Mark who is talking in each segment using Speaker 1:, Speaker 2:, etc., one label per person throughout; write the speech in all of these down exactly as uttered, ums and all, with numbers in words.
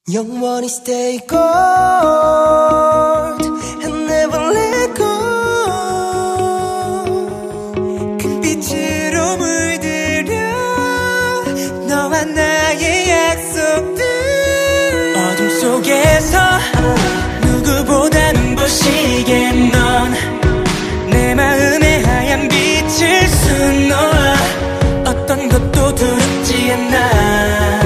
Speaker 1: 영원히 stay gold and never let go. 큰 빛으로 물들여 너와 나의 약속들. 어둠 속에서 누구보다 눈부시게 넌 내 마음의 하얀 빛을 수놓아. 어떤 것도 두렵지 않아.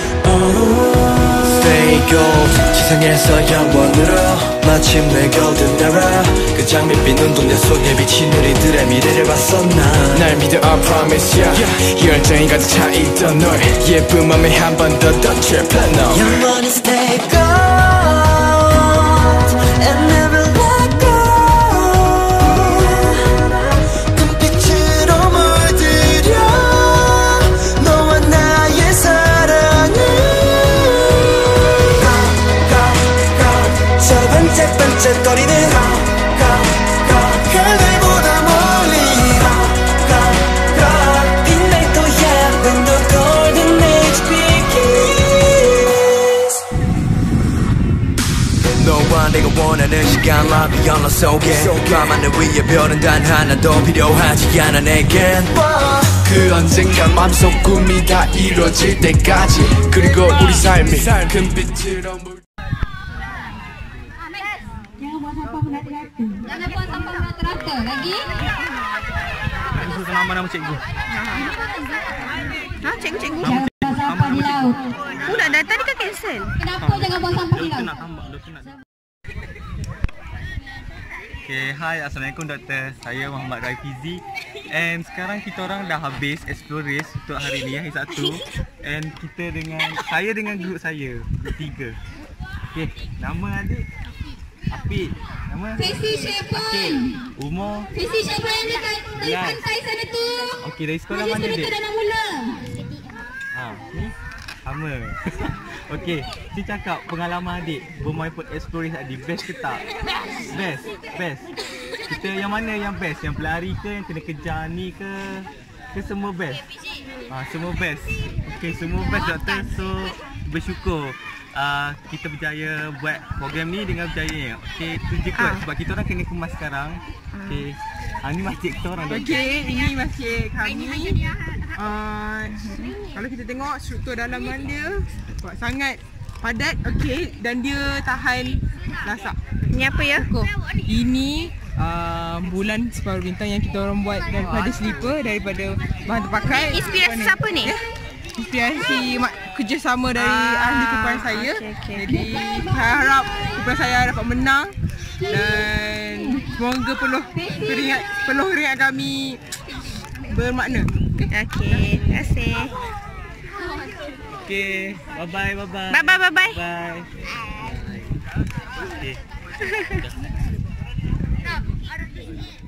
Speaker 1: Gold, 지상에서 영원으로 마침내 golden era. 그 장밋빛 눈동자 속에 비친 우리들의 미래를 봤어. 난 날 믿어 I promise ya. yeah. 열정이 가득 차있던 널 예쁜 맘에 한 번 더 던질 plan no. 영원히 stay gold and never let go. 금빛으로 물들여 너와 나의 사랑을. 저 반짝반짝거리는 하늘보다 멀리 빛날 거야 when the golden age begins. 너와 내가 원하는 시간 라비 언어 속에 밤하늘 위에 별은 단 하나도 필요하지 않아 내겐. 그 언젠가 맘속 꿈이 다 이루어질 때까지. 그리고 우리 삶이 금빛으로 물.
Speaker 2: Jangan buang sampah merata-rata. Lagi?
Speaker 3: Itu nama nama cikgu.
Speaker 4: Ha, cikgu-cikgu?
Speaker 2: Jangan buang sampah di laut.
Speaker 4: Udah dari tadi kan cancel.
Speaker 2: Kenapa jangan buang sampah di laut?
Speaker 3: Okay, hai, Assalamualaikum doktor. Saya Muhammad Rohaifizi. And sekarang kita orang dah habis explore race untuk hari ni, hari satu. And kita dengan, saya dengan grup saya, bertiga. Okay, nama adik Apik. Nama?
Speaker 2: Faisy Syafan.
Speaker 3: Okay, umur?
Speaker 2: Faisy Syafan dekat dari pantai sana tu.
Speaker 3: Okay, dari sekolah mana
Speaker 2: dia?
Speaker 3: dek?
Speaker 2: Dah nak mula.
Speaker 3: Ha, ni? Sama. Okay, si cakap pengalaman adik bermain explore race adik, best ke tak? Best, best. Kita yang mana yang best? Yang pelari ke, yang kena kejar ni ke? Ke semua best? Ha, semua best. Okay, semua best doktor. So, bersyukur uh, kita berjaya buat program ni dengan berjaya. Okay, tu je kot. Sebab kita orang kena kemas sekarang. Okay, ha, ni masjid kita orang.
Speaker 4: Okay, ini masjid kami. Uh, kalau kita tengok struktur dalaman dia sangat padat. Okay, dan dia tahan lasak. Ini apa ya? Ini uh, bulan separuh bintang yang kita orang buat daripada slipper, daripada bahan terpakai.
Speaker 5: Inspirasi siapa ni?
Speaker 4: Ya? Inspirasi kerjasama dari ah, ahli kumpulan saya. Okay, okay. Jadi saya harap kumpulan saya dapat menang dan semoga peluh keringat peluh keringat kami bermakna.
Speaker 5: Okey, terima kasih.
Speaker 3: Okay, bye bye bye bye.
Speaker 5: Bye bye bye bye.
Speaker 3: Bye. Okay.